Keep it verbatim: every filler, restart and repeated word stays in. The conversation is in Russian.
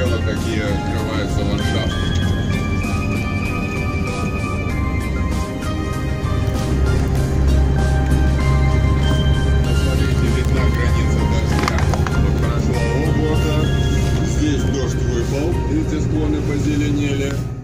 дело, какие открывается ландшафт. Посмотрите, видна граница дождя. Вот прошло облако, здесь дождь выпал, видите, склоны позеленели.